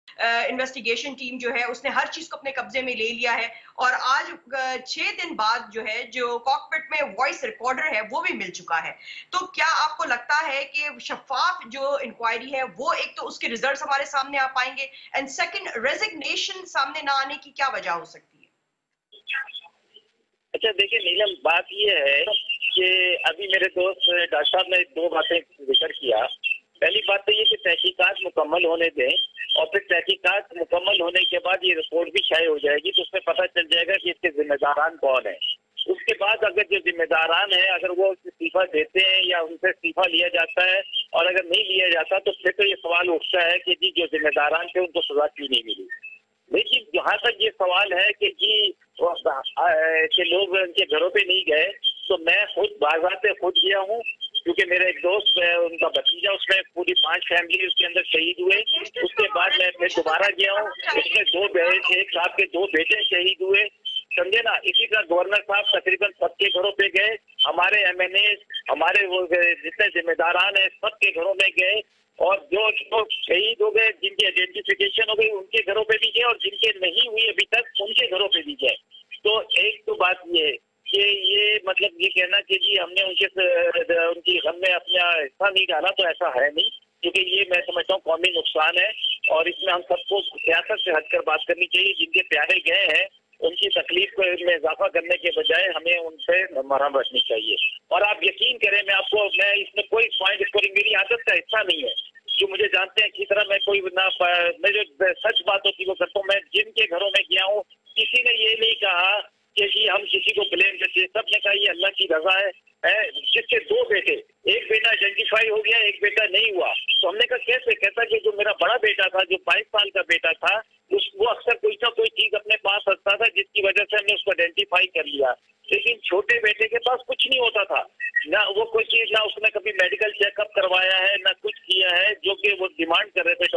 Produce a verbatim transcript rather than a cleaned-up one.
Investigation team जो है उसने हर चीज को अपने कब्जे में ले लिया है और आज अ, छह दिन बाद जो है जो कॉकपिट में वॉइस रिकॉर्डर है वो भी मिल चुका है। तो क्या आपको लगता है कि शफाफ जो इंक्वायरी है वो एक तो उसके रिजल्ट्स हमारे सामने आ पाएंगे एंड सेकंड रेजिग्नेशन सामने ना आने की क्या वजह हो सकती है? अच्छा देखिए नीलम, बात ये है कि अभी मेरे दोस्त डॉक्टर साहब ने दो बातें जिक्र किया। पहली बात तो ये कि तहकीकात मुकम्मल होने दें और फिर तहकीकात मुकम्मल होने के बाद ये रिपोर्ट भी शाये हो जाएगी तो उसमें पता चल जाएगा कि इसके जिम्मेदारान कौन है। उसके बाद अगर जो जिम्मेदारान है अगर वो इस्तीफा देते हैं या उनसे इस्तीफा लिया जाता है और अगर नहीं लिया जाता तो फिर तो ये सवाल उठता है कि जी जो जिम्मेदारान थे उनको सजा क्यों नहीं मिली। लेकिन जहाँ तक ये सवाल है कि जी के लोग उनके घरों पे नहीं गए, तो मैं खुद बाज़ाते खुद गया हूँ क्योंकि मेरा एक दोस्त है, उनका भतीजा, उसमें पूरी पांच फैमिली उसके अंदर शहीद हुए। उसके बाद मैं फिर दोबारा गया हूँ, उसमें दो बेटे, एक साहब के दो बेटे शहीद हुए, समझे ना। इसी तरह गवर्नर साहब तकरीबन सबके घरों पे गए, हमारे एम एन ए, हमारे वो जितने जिम्मेदारान है सबके घरों में गए और जो लोग शहीद हो गए जिनकी आइडेंटिफिकेशन हो गई उनके घरों पे भी गए और जिनके नहीं हुई अभी तक उनके घरों पे भी गए। तो एक तो बात ये है कि ये मतलब ये कहना कि जी हमने उनके उनकी गम में अपना हिस्सा नहीं डाला तो ऐसा है नहीं, क्योंकि ये मैं समझता हूँ कौमी नुकसान है और इसमें हम सबको सियासत से हटकर बात करनी चाहिए। जिनके प्यारे गए हैं उनकी तकलीफ में इजाफा करने के बजाय हमें उनसे मरहम रखनी चाहिए। और आप यकीन करें, मैं आपको मैं इसमें कोई पॉइंट स्कोरिंग मेरी आदत का हिस्सा नहीं है, जो मुझे जानते हैं की तरह मैं कोई ना मैं जो सच बात होती वो करता हूँ। मैं जिनके घरों में गया हूँ किसी ने ये नहीं कहा कि जी हम किसी को ब्लेम करते, सबने कहा ये अल्लाह की रजा है, है जिसके दो बेटे, एक बेटा आइडेंटिफाई हो गया एक बेटा नहीं हुआ। तो हमने कहा कैसे? कहता कि जो मेरा बड़ा बेटा था जो बाईस साल का बेटा था उस वो अक्सर कोई ना कोई चीज अपने पास रखता था जिसकी वजह से हमने उसको आइडेंटिफाई कर लिया, लेकिन छोटे बेटे के पास कुछ नहीं होता था, ना वो कोई चीज, ना उसने कभी मेडिकल चेकअप करवाया है ना कुछ किया है, जो कि वो डिमांड कर रहे थे